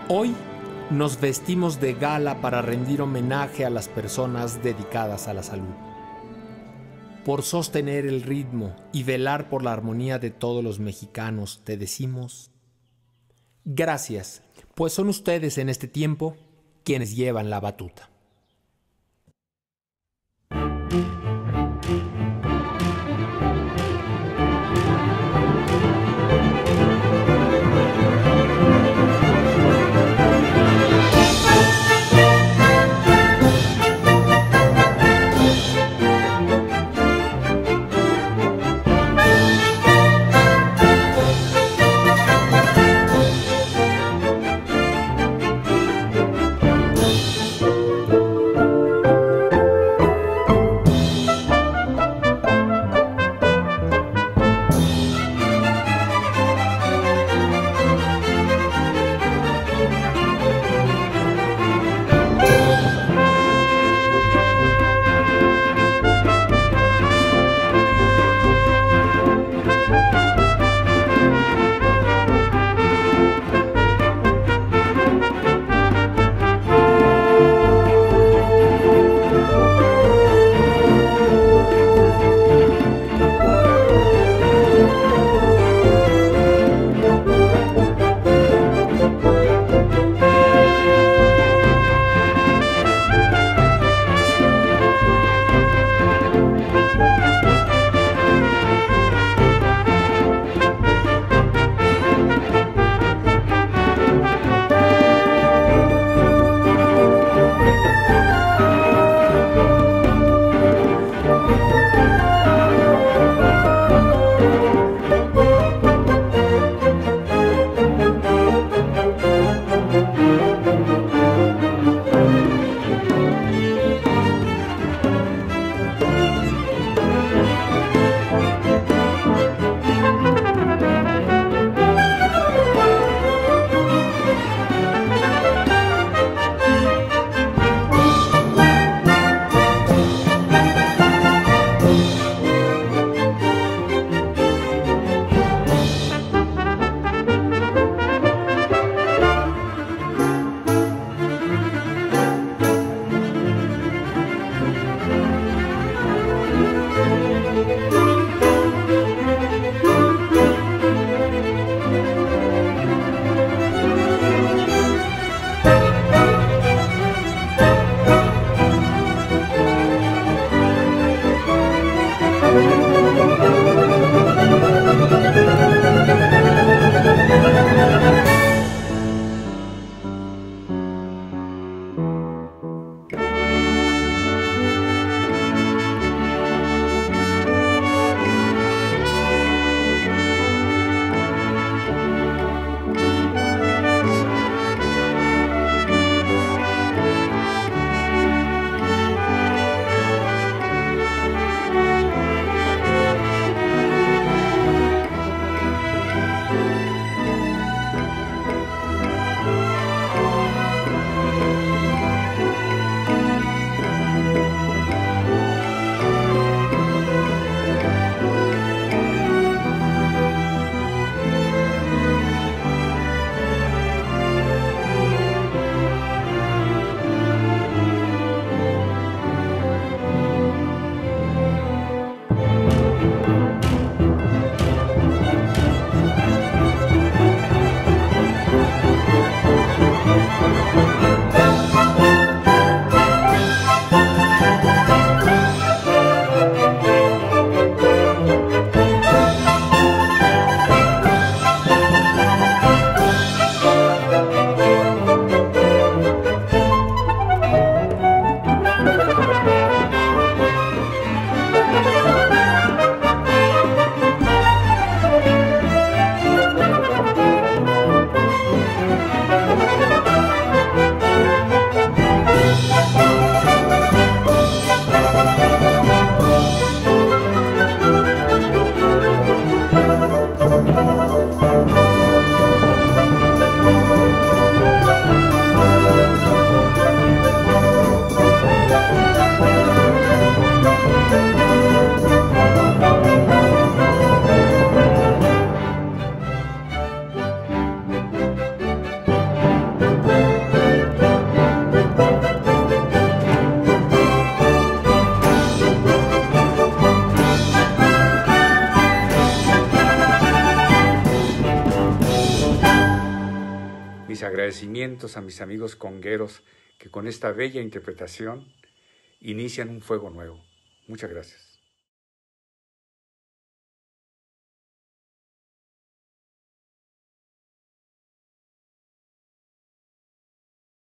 Hoy nos vestimos de gala para rendir homenaje a las personas dedicadas a la salud. Por sostener el ritmo y velar por la armonía de todos los mexicanos, te decimos gracias, pues son ustedes en este tiempo quienes llevan la batuta. mis agradecimientos a mis amigos congueros que con esta bella interpretación inician un fuego nuevo. Muchas gracias.